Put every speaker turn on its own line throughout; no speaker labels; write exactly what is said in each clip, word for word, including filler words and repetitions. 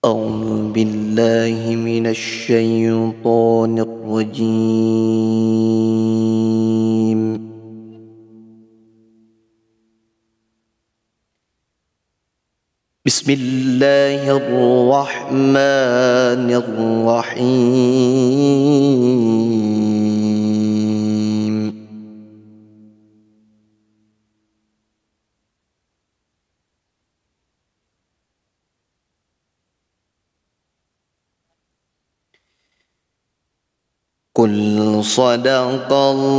أعوذ بالله من الشيطان الرجيم. بسم الله الرحمن الرحيم. قل صدق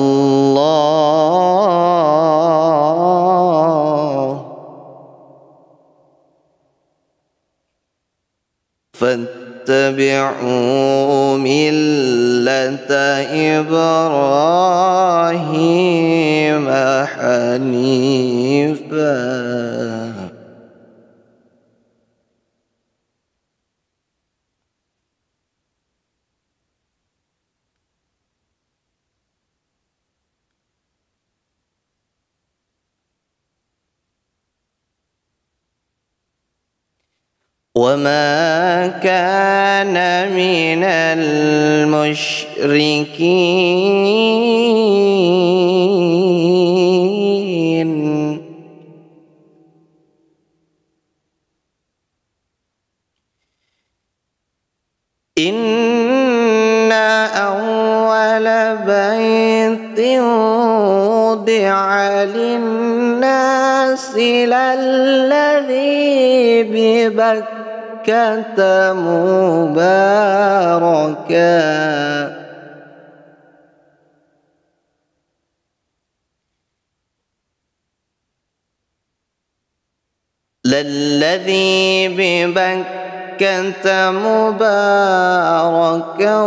الله فاتبعوا ملة إبراهيم حنيفا وما كان من المشركين. إن أول بيت وضع للناس للذي ببكة مباركا للذي ببكة مباركا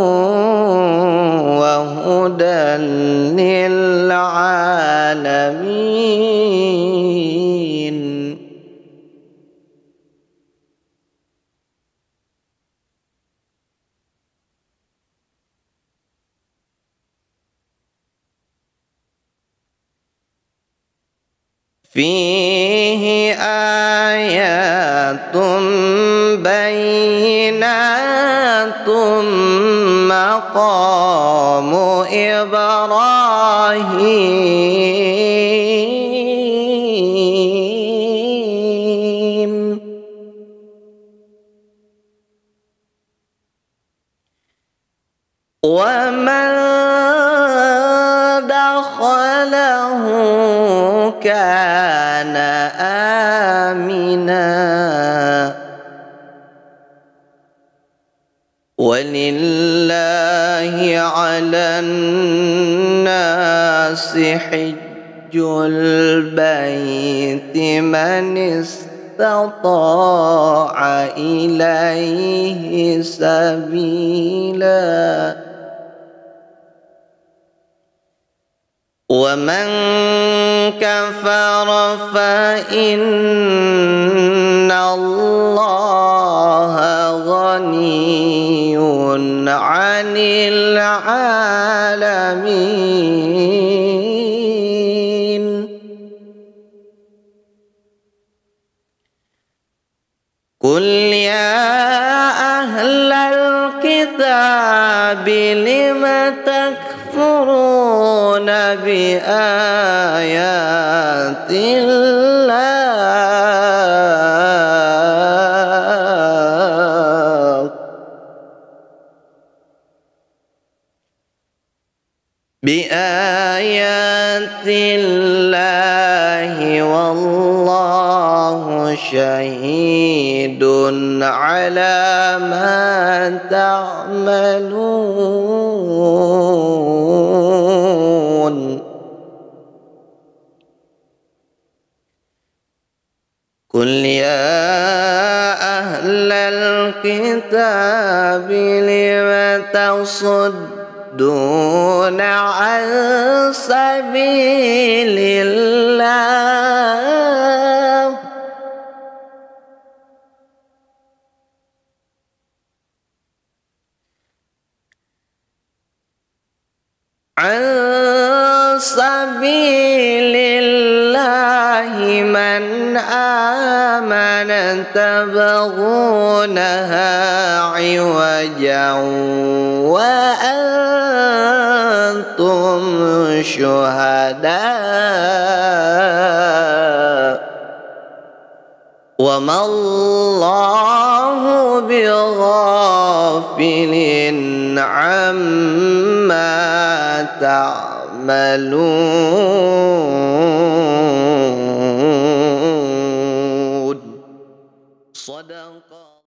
وهدى للعالمين. فيه آيات بينات مقام إبراهيم ومن دخله كان آمنا ولله على الناس حج البيت من استطاع إليه سبيلا ومن كفر فإن الله غني عن العالمين. قل يا أهل الكتاب لم تكفرون بآيات الله بآيات الله والله شهيد على ما تعملون. قل يا أهل الكتاب لم تصدون عن سبيل الله عن سبيل الله من آمن تبغونها عوجا وأنتم شهداء وما الله بغافل عما تعملون.